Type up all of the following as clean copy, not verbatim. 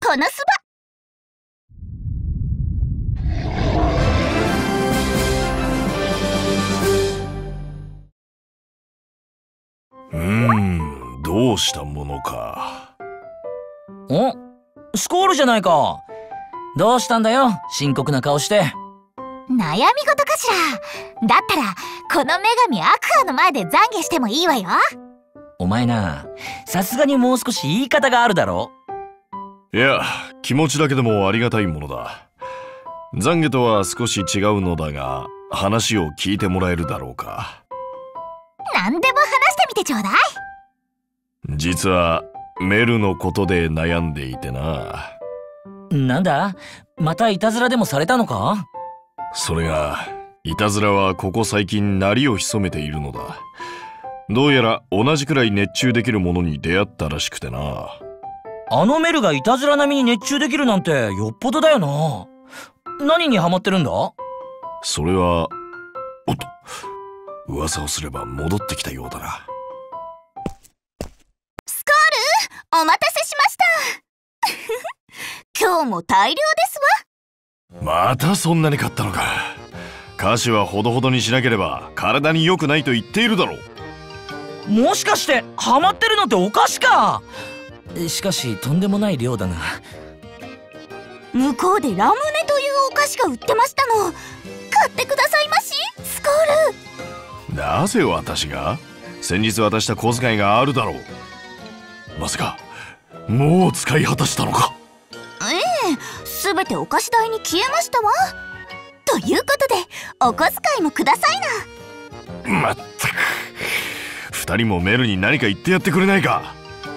このスバ。どうしたものか。 お、スコールじゃないか。どうしたんだよ、深刻な顔して。 悩み事かしら。だったらこの女神アクアの前で懺悔してもいいわよ。 お前な、さすがにもう少し言い方があるだろ。 いや、気持ちだけでもありがたいものだ。懺悔とは少し違うのだが、話を聞いてもらえるだろうか。 何でも話してみてちょうだい。 実はメルのことで悩んでいてな。 なんだ、またいたずらでもされたのか？ それが、いたずらはここ最近鳴りを潜めているのだ。どうやら同じくらい熱中できるものに出会ったらしくてな。 あのメルがいたずら並みに熱中できるなんてよっぽどだよな。何にハマってるんだ？ それは、おっと、噂をすれば戻ってきたようだな。 スコール、お待たせしました今日も大量ですわ。 またそんなに買ったのか。菓子はほどほどにしなければ体に良くないと言っているだろう。 もしかしてハマってるのってお菓子か？しかしとんでもない量だな。 向こうでラムネというお菓子が売ってましたの。買ってくださいまし、スコール。 なぜ私が？先日渡した小遣いがあるだろう。まさかもう使い果たしたのか？ ええ、すべてお菓子代に消えましたわ。ということでお小遣いもくださいな。 まったく、二人もメルに何か言ってやってくれないか。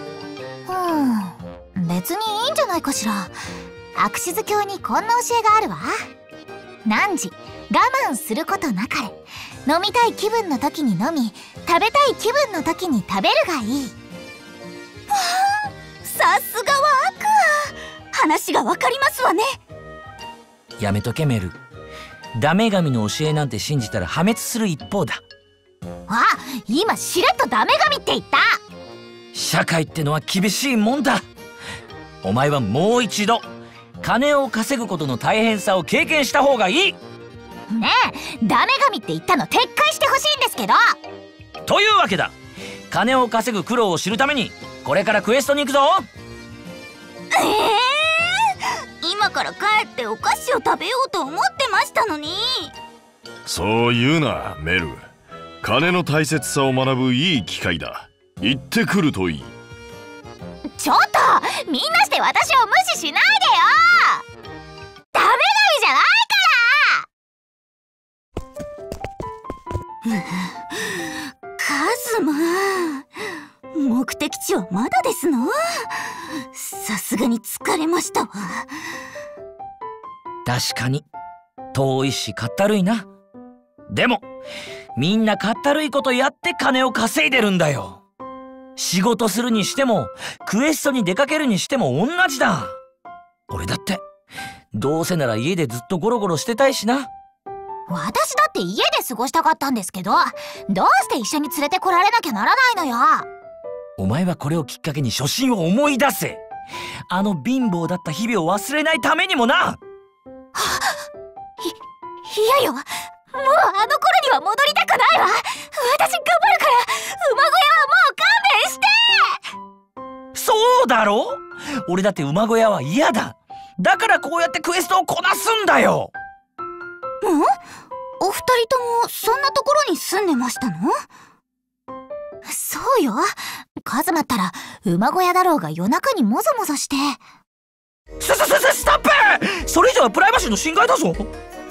別にいいんじゃないかしら。アクシズ教にこんな教えがあるわ。汝我慢することなかれ。飲みたい気分の時に飲み、食べたい気分の時に食べるがいい。わあ、さすがはアクア。話がわかりますわね。 やめとけメル。ダメ神の教えなんて信じたら破滅する一方だ。 あ、今しれっとダメ神って言った。 社会ってのは厳しいもんだ。お前はもう一度金を稼ぐことの大変さを経験した方がいい。 ねえ、ダメ神って言ったの撤回してほしいんですけど。 というわけだ。金を稼ぐ苦労を知るためにこれからクエストに行くぞ。 今から帰ってお菓子を食べようと思ってましたのに。 そう言うなメル。金の大切さを学ぶいい機会だ。行ってくるといい。 ちょっとみんなして私を無視しないでよ。ダメ神じゃないからカズマ、目的地はまだですの？さすがに疲れましたわ。 確かに遠いしかったるいな。でもみんなかったるいことやって金を稼いでるんだよ。仕事するにしてもクエストに出かけるにしても同じだ。俺だってどうせなら家でずっとゴロゴロしてたいしな。 私だって家で過ごしたかったんですけど、どうして一緒に連れてこられなきゃならないのよ。 お前はこれをきっかけに初心を思い出せ。あの貧乏だった日々を忘れないためにもな。 いやよ、もうあの頃には戻りたくないわ。私頑張るから馬小屋はもう勘弁して。 そうだろ？俺だって馬小屋は嫌だ。だからこうやってクエストをこなすんだよ。 お二人ともそんなところに住んでましたの？そうよ、カズマったら馬小屋だろうが夜中にもぞもぞして。 ストップ！それ以上はプライバシーの侵害だぞ。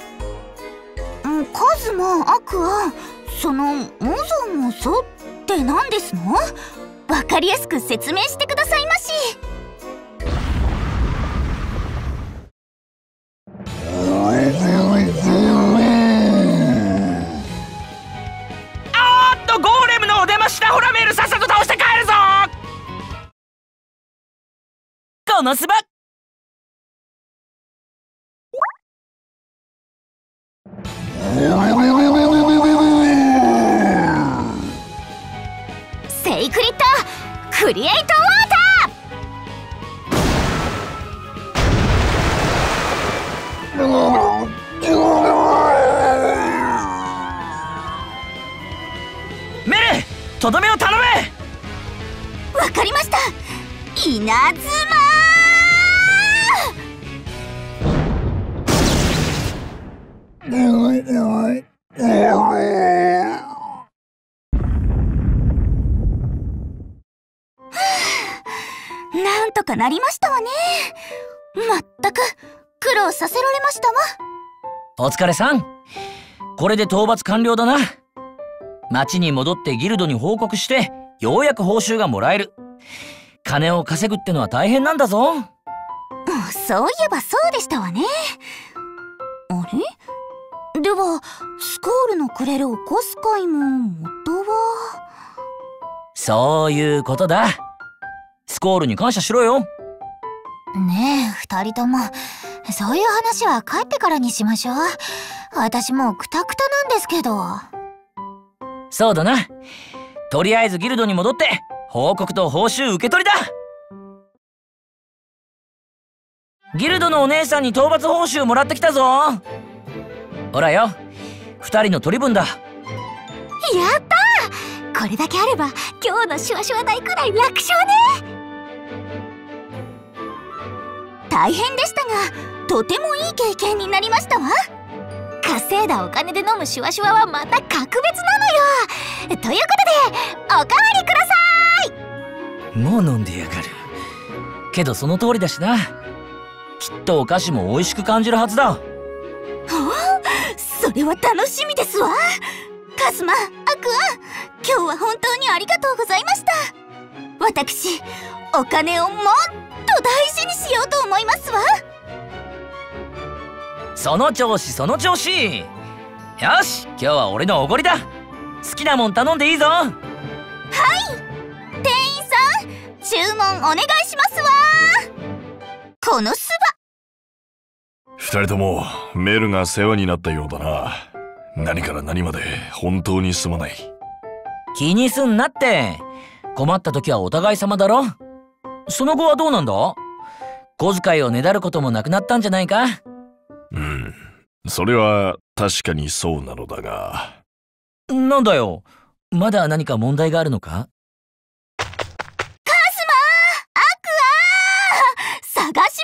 カズマ、アクア、そのもぞもぞって何ですの？わかりやすく説明してくださいまし。 ゴーレムのお出ましだ。ほらメールさっさと倒して帰るぞ。このスバセイクリッドクリエイトウォーター。 とどめを頼め。 わかりました。稲妻。なんとかなりましたわね。まったく苦労させられましたわ。 お疲れさん。これで討伐完了だな。町に戻ってギルドに報告してようやく報酬がもらえる。金を稼ぐってのは大変なんだぞ。 そういえばそうでしたわね。あれではスコールのくれるお小遣いも元は。 そういうことだ。スコールに感謝しろよ。 ねえ二人ともそういう話は帰ってからにしましょう。私もうクタクタなんですけど。 そうだな。とりあえずギルドに戻って報告と報酬受け取りだ。ギルドのお姉さんに討伐報酬もらってきたぞ。ほらよ、2人の取り分だ。 やったー。これだけあれば今日のシュワシュワ代くらい楽勝ね。大変でしたがとてもいい経験になりましたわ。稼いだお金で飲むシュワシュワはまた格別なのよ。ということでおかわりください。 もう飲んでやがる。けどその通りだしな。きっとお菓子も美味しく感じるはずだ。 それは楽しみですわ。カズマ、アクアン、今日は本当にありがとうございました。私お金をもっと大事にしようと思いますわ。 その調子その調子。よし、今日は俺のおごりだ。好きなもん頼んでいいぞ。はい、 店員さん注文お願いしますわ。このス 2人ともメルが世話になったようだな。何から何まで本当にすまない。 気にすんなって。困った時はお互い様だろ。その後はどうなんだ。小遣いをねだることもなくなったんじゃないか。 それは確かにそうなのだが。 なんだよ、まだ何か問題があるのか。 カズマ、アクアー、探しま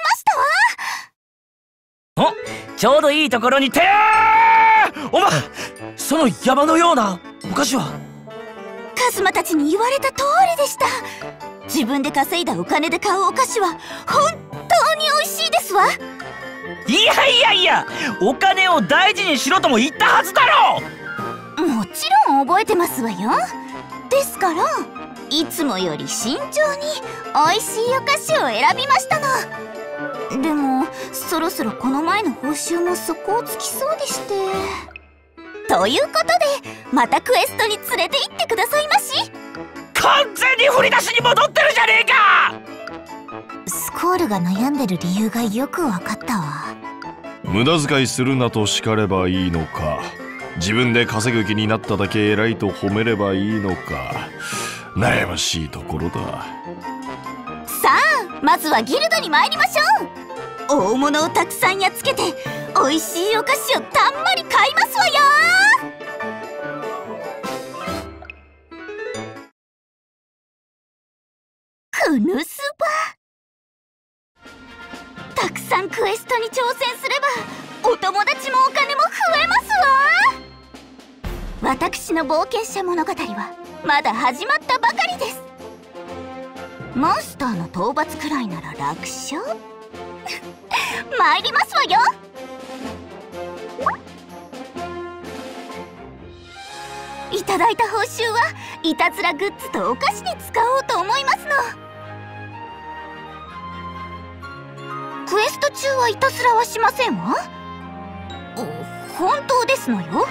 したわ。 ちょうどいいところにてー。お前、その山のようなお菓子は。 カズマたちに言われた通りでした。自分で稼いだお金で買うお菓子は本当に美味しいですわ。 いやいやいや、お金を大事にしろとも言ったはずだろ。 もちろん覚えてますわよ。ですからいつもより慎重に美味しいお菓子を選びましたの。でもそろそろこの前の報酬も底をつきそうでして。ということでまたクエストに連れて行ってくださいまし。 完全に振り出しに戻ってるじゃねえか。 スコールが悩んでる理由がよく分かったわ。 無駄遣いするなと叱ればいいのか、自分で稼ぐ気になっただけ偉いと褒めればいいのか、悩ましいところだ。 さあまずはギルドに参りましょう。大物をたくさんやっつけて美味しいお菓子をたんまり買いますわよ。クヌスバ、たくさんクエストに挑戦すればお友達もお金も増えますわ。私の冒険者物語はまだ始まったばかりです。モンスターの討伐くらいなら楽勝参りますわよ。いただいた報酬はいたずらグッズとお菓子に使おうと思いますの。クエスト中はいたずらはしませんわ。本当ですのよ。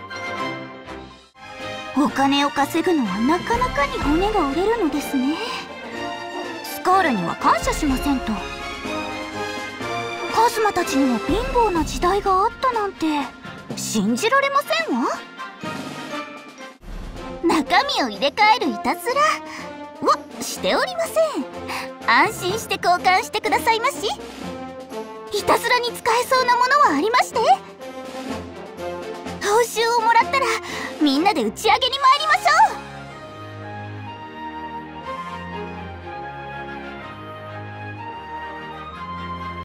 お金を稼ぐのはなかなかに骨が折れるのですね。スコールには感謝しませんと。カズマたちにも貧乏な時代があったなんて信じられませんわ。中身を入れ替えるいたずらはしておりません。安心して交換してくださいまし。いたずらに使えそうなものはありまして。報酬をもらったらみんなで打ち上げに参りま